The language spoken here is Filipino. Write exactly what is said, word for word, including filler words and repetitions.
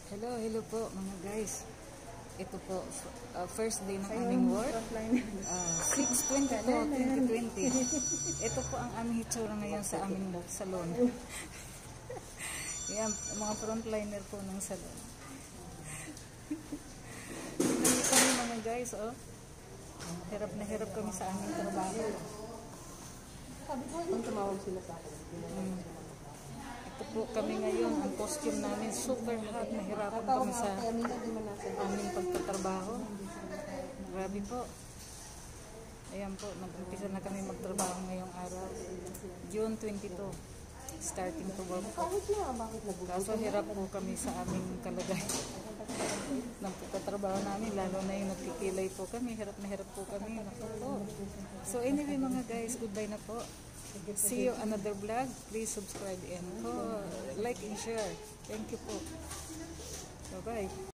Hello, hello po mga guys. Ito po, uh, first day ng aming work. Uh, six twenty po, twenty twenty. Ito po ang aming hitsura ngayon sa aming salon. Yan, mga frontliner po ng salon. Tingnan kami mga guys, oh. Hirap na hirap kami sa aming trabaho. Kung tumawag sila sa akin. Hmm. Ito po kami ngayon, ang costume namin super hot, nahirapan kami sa aming pagtatrabaho. Grabe po. Ayan po, nag-umpisa na kami magtrabaho ngayong araw. June twenty-two, starting to work po. Kaso hirap po kami sa aming kalagayan ng pagtatrabaho namin, lalo na yung nagkikilay po kami, hirap na hirap po kami. Naku po. So anyway mga guys, goodbye na po. See you another vlog. Please subscribe and oh, like and share. Thank you po. Bye bye.